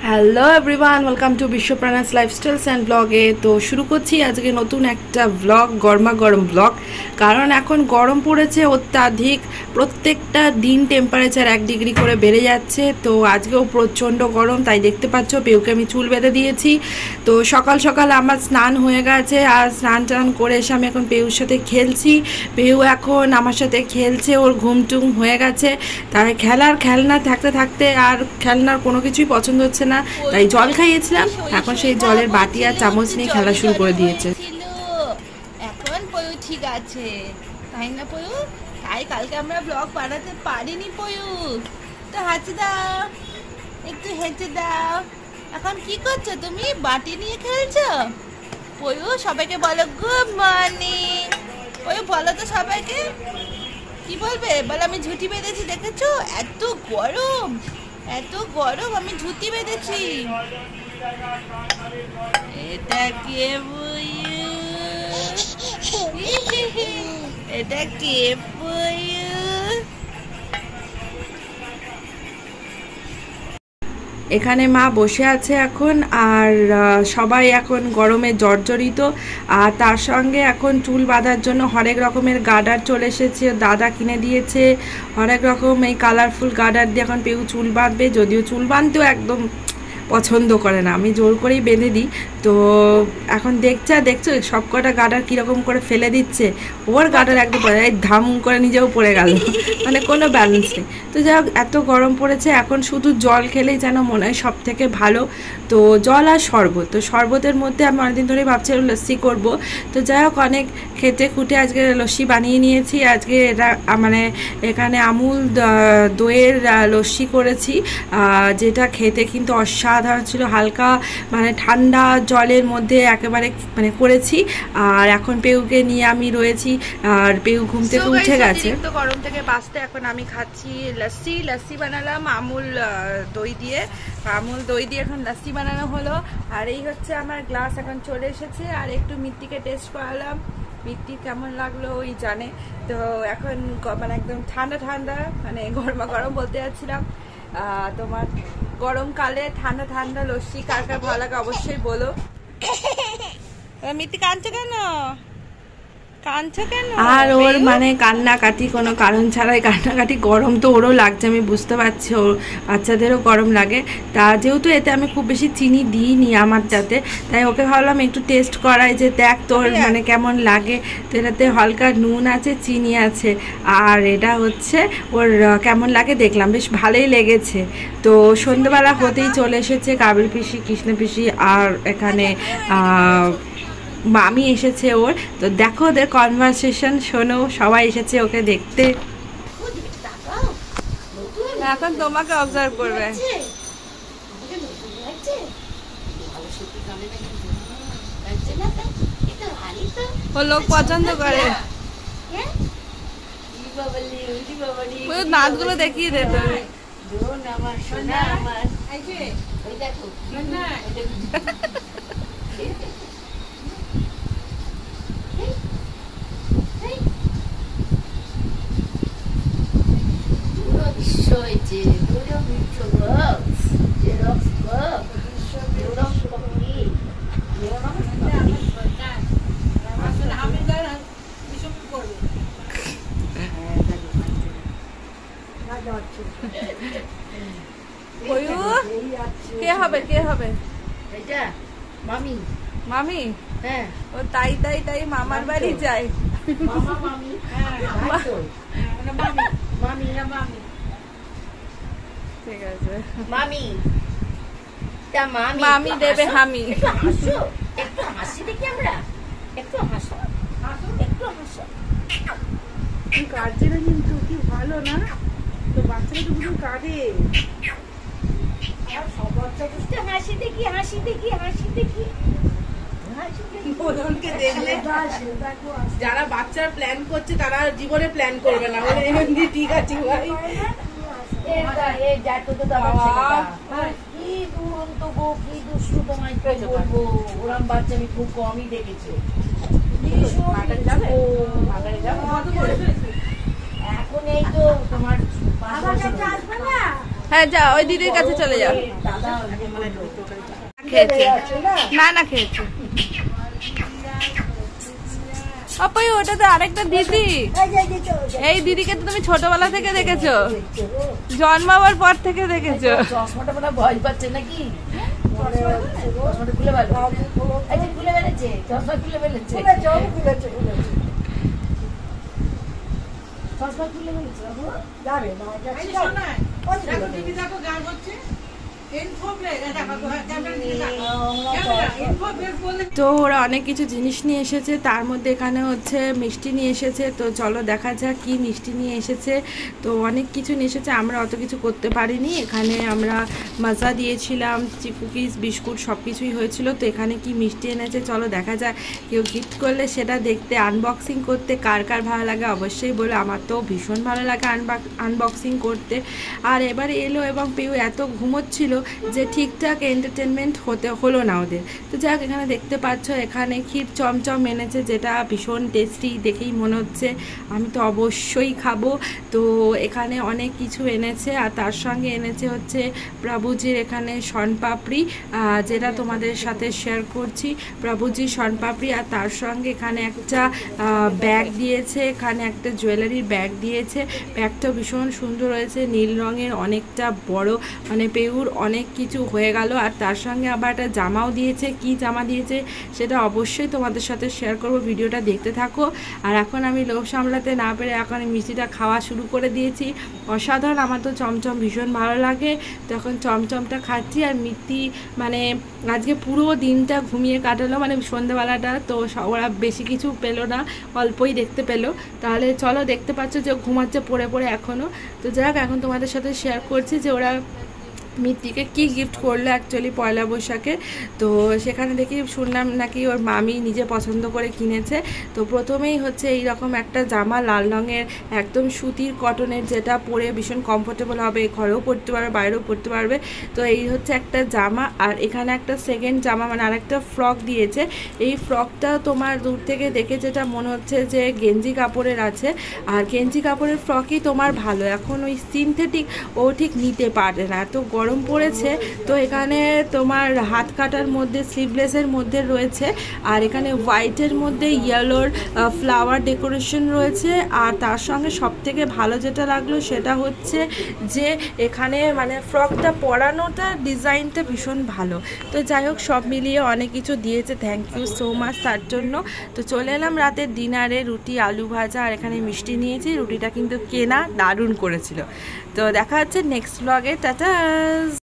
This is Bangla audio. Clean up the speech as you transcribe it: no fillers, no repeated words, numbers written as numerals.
হ্যালো এভরিওয়ান, ওয়েলকাম টু বিশ্বপ্রাণাস লাইফস্টাইলস অ্যান্ড ব্লগে। তো শুরু করছি আজকে নতুন একটা ব্লগ, গরমা গরম ব্লগ। কারণ এখন গরম পড়েছে অত্যাধিক, প্রত্যেকটা দিন টেম্পারেচার 1 ডিগ্রি করে বেড়ে যাচ্ছে। তো আজকেও প্রচণ্ড গরম, তাই দেখতে পাচ্ছ পেউকে আমি চুল বেঁধে দিয়েছি। তো সকাল সকাল আমার স্নান হয়ে গেছে, আর স্নান টান করে এসে আমি এখন পেউর সাথে খেলছি। পেউ এখন আমার সাথে খেলছে, ওর ঘুমটুম হয়ে গেছে। তাই খেলনা থাকতে থাকতে আর খেলনার কোনো কিছুই পছন্দ হচ্ছে না, তাই জল খাইয়েছিলাম। এখন সেই জলের বাটি আর চামচ নিয়ে খেলা শুরু করে দিয়েছে। এখন পয়ু ঠিক আছে, তাই না পয়ু? তাই কালকে আমরা ব্লগ বানাতে পারিনি পয়ু। তো হাঁচি দাও, একটু হেঁচে দাও। এখন কি করছো তুমি? বাটি নিয়ে খেলছো? পয়ু সবাইকে বলো গুড মর্নিং। পয়ু বলো তো সবাইকে, কি বলবে বলো? আমি ঝুঁটি বেঁধেছি, দেখেছো? এত গরম, এত গরম, আমি ঝুঁটি বেঁধেছি। এটা কে বইয়ু? এটা কে বইয়ু? এখানে মা বসে আছে এখন, আর সবাই এখন গরমে জর্জরিত। আর তার সঙ্গে এখন চুল বাঁধার জন্য হরেক রকমের গার্ডার চলে এসেছে, দাদা কিনে দিয়েছে হরেক রকম এই কালারফুল গার্ডার দিয়ে এখন পেউ চুল বাঁধবে। যদিও চুল বাঁধতেও একদম পছন্দ করে না, আমি জোর করেই বেঁধে দিই। তো এখন দেখছো সব কটা গার্ডার কীরকম করে ফেলে দিচ্ছে। ওর গার্ডার একদম পড়ে এই ধাম করে নিজেও পড়ে গেল, মানে কোনো ব্যালেন্স নেই। তো যাই হোক, এত গরম পড়েছে, এখন শুধু জল খেলেই যেন মনে হয় সব থেকে ভালো। তো জল আর শরবত, তো শরবতের মধ্যে আমি অনেকদিন ধরেই ভাবছিলাম লস্যি করব। তো যাই হোক, অনেক খেটে খুঁটে আজকে লস্যি বানিয়ে নিয়েছি। আজকে এটা মানে এখানে আমুল দইয়ের লস্যি করেছি, যেটা খেতে কিন্তু অসাধারণ ছিল। হালকা মানে ঠান্ডা জলের মধ্যে একেবারে মানে করেছি। আর এখন পেউকে নিয়ে আমি রয়েছি, আর পেউ ঘুম থেকে উঠে গেছে। তো গরম থেকে বাঁচতে এখন আমি খাচ্ছি লস্যি বানালাম আমুল দই দিয়ে। এখন লস্যি বানানো হলো। আর এই হচ্ছে আমার গ্লাস, এখন চলে এসেছে। আর একটু মিত্তিকে টেস্ট করালাম, মিত্তি কেমন লাগলো ওই জানে। তো এখন মানে একদম ঠান্ডা ঠান্ডা, মানে গরমা গরম বলতে যাচ্ছিলাম। তোমার গরমকালে ঠান্ডা ঠান্ডা লস্যি কার কার ভালো লাগে অবশ্যই বলো। মিত্তি কাঁদছো কেন? আর ওর মানে কান্নাকাটি কোনো কারণ ছাড়াই কান্নাকাটি। গরম তো ওরও লাগছে, আমি বুঝতে পারছি, ওর বাচ্চাদেরও গরম লাগে। তা যেহেতু এতে আমি খুব বেশি চিনি দিইনি আমার যাতে, তাই ওকে ভাবলাম একটু টেস্ট করাই যে দেখ তোর মানে কেমন লাগে। তো এটাতে হালকা নুন আছে, চিনি আছে, আর এটা হচ্ছে ওর কেমন লাগে দেখলাম, বেশ ভালোই লেগেছে। তো সন্ধ্যেবেলা হতেই চলে এসেছে কাবিল পিসি, কৃষ্ণ পিসি, আর এখানে মামি এসেছে ওর। তো দেখো ওদের কনভারসেশন শোনো, সবাই এসেছে ওকে দেখতে। এখন তোমাকে অবজার্ভ করবে। ও লোক পছন্দ করে, নাচগুলো দেখিয়ে দে তুমি। কে হবে কে হবে? এটা মামি। মামি? হ্যাঁ। ও তাই তাই তাই মামার বাড়ি যায়। মামা মামি, হ্যাঁ মামি মামি না মামি, ঠিক আছে মামি। তা মামি মামি দেবে হামি। একটু হাসি দেখি আমরা, একটু হাসো, একটু হাসো। কাঁদছে না কিন্তু, কি ভালো না? তো বাচ্চারা তো বুঝুন কাঁদে। সব বাচ্চা বুঝতে হাসি দেখি, হাসি দেখি, হাসি দেখি। যারা বাচ্চার প্ল্যান করছে তারা জীবনে প্ল্যান করবে না, বলে এমনি ঠিক আছে ভাই। কি দুরন্ত গো, কি দুষ্টু, তোমায় বলবো, ওরম বাচ্চা আমি খুব কমই দেখেছি। এখন এই তো তোমার হ্যাঁ যা ওই দিদির কাছে চলে যাও। খেয়েছে না খেয়েছে। অপয় ওটা তো আরেকটা দিদি, এই দিদিকে তো তুমি ছোটবেলা থেকে দেখেছো, জন্মাবার পর থেকে দেখেছো। চশমাটা মনে ভয় পাচ্ছে নাকি? চশমাটা খুলে খুলে বেড়েছে, চশমা খুলে বেড়েছে, চশমা খুলে বেড়েছে। তো ওরা অনেক কিছু জিনিস নিয়ে এসেছে, তার মধ্যে এখানে হচ্ছে মিষ্টি নিয়ে এসেছে। তো চলো দেখা যাক কি মিষ্টি নিয়ে এসেছে। তো অনেক কিছু নিয়ে এসেছে, আমরা অত কিছু করতে পারিনি। এখানে আমরা মাজা দিয়েছিলাম, কুকিজ, বিস্কুট সব কিছুই হয়েছিল। তো এখানে কি মিষ্টি এনেছে চলো দেখা যাক। কেউ গিফট করলে সেটা দেখতে, আনবক্সিং করতে কার কার ভালো লাগে অবশ্যই বলে। আমার তো ভীষণ ভালো লাগে আনবক্সিং করতে। আর এবারে এলো এবং পেউ এত ঘুমোচ্ছিল যে ঠিকঠাক এন্টারটেনমেন্ট হলো না ওদের। তো যাক, এখানে দেখতে পাচ্ছ এখানে ক্ষীর চমচম এনেছে, যেটা ভীষণ টেস্টি দেখেই মনে হচ্ছে আমি তো অবশ্যই খাবো। তো এখানে অনেক কিছু এনেছে, আর তার সঙ্গে এনেছে হচ্ছে প্রভুজির এখানে শনপাপড়ি, যেটা তোমাদের সাথে শেয়ার করছি, প্রভুজির শনপাপড়ি। আর তার সঙ্গে এখানে একটা ব্যাগ দিয়েছে, এখানে একটা জুয়েলারির ব্যাগ দিয়েছে। ব্যাগটা ভীষণ সুন্দর হয়েছে, নীল রঙের, অনেকটা বড়, মানে পেউর অনেক কিছু হয়ে গেল। আর তার সঙ্গে আবার একটা জামাও দিয়েছে। কি জামা দিয়েছে সেটা অবশ্যই তোমাদের সাথে শেয়ার করব, ভিডিওটা দেখতে থাকো। আর এখন আমি লোভ সামলাতে না পেরে এখন মিষ্টিটা খাওয়া শুরু করে দিয়েছি। অসাধারণ, আমার তো চমচম ভীষণ ভালো লাগে। তো এখন চমচমটা খাচ্ছি। আর মিষ্টি মানে আজকে পুরো দিনটা ঘুমিয়ে কাটালো, মানে সন্ধ্যেবেলাটা। তো ওরা বেশি কিছু পেলো না, অল্পই দেখতে পেলো। তাহলে চলো, দেখতে পাচ্ছ যে ঘুমাচ্ছে পড়ে পড়ে এখনও। তো যাক, এখন তোমাদের সাথে শেয়ার করছি যে ওরা মিত্তিকে কি গিফট করলো অ্যাকচুয়ালি পয়লা বৈশাখে। তো সেখানে দেখি শুনলাম নাকি ওর মামি নিজে পছন্দ করে কিনেছে। তো প্রথমেই হচ্ছে এই রকম একটা জামা, লাল রঙের একদম সুতির কটনের, যেটা পরে ভীষণ কমফোর্টেবল হবে, ঘরেও পরতে পারবে বাইরেও পরতে পারবে। তো এই হচ্ছে একটা জামা। আর এখানে একটা সেকেন্ড জামা, মানে আরেকটা ফ্রক দিয়েছে। এই ফ্রকটা তোমার দূর থেকে দেখে যেটা মনে হচ্ছে যে গেঞ্জি কাপড়ের আছে, আর গেঞ্জি কাপড়ের ফ্রকই তোমার ভালো। এখন ওই সিনথেটিক ও ঠিক নিতে পারে না, এত গরম পড়েছে। তো এখানে তোমার হাত কাটার মধ্যে, স্লিভলেসের মধ্যে রয়েছে, আর এখানে হোয়াইটের মধ্যে ইয়েলোর ফ্লাওয়ার ডেকোরেশন রয়েছে। আর তার সঙ্গে সবথেকে ভালো যেটা লাগলো সেটা হচ্ছে যে এখানে মানে ফ্রকটা পরানোটা, ডিজাইনটা ভীষণ ভালো। তো যাই হোক, সব মিলিয়ে অনেক কিছু দিয়েছে, থ্যাংক ইউ সো মাচ তার জন্য। তো চলে এলাম রাতের ডিনারে, রুটি, আলু ভাজা, আর এখানে মিষ্টি নিয়েছি। রুটিটা কিন্তু কেনা, দারুণ করেছিল। তো দেখা হচ্ছে নেক্সট ব্লগে, টাটা।